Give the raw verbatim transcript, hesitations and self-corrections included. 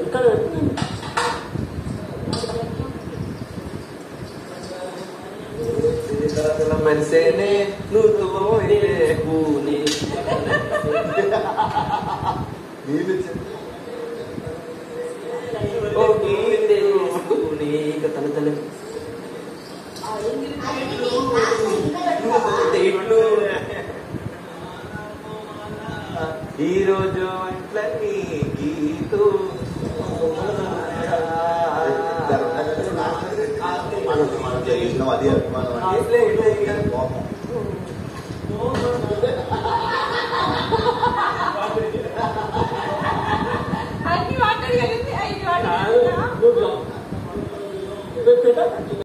Mersene nutuh ini kuni. Oh gitu kuni ketemu-temu. Itu. Hero join lagi gitu. Nama dia mana-mana. Isle isle kan. Ani water ya ni, ai water.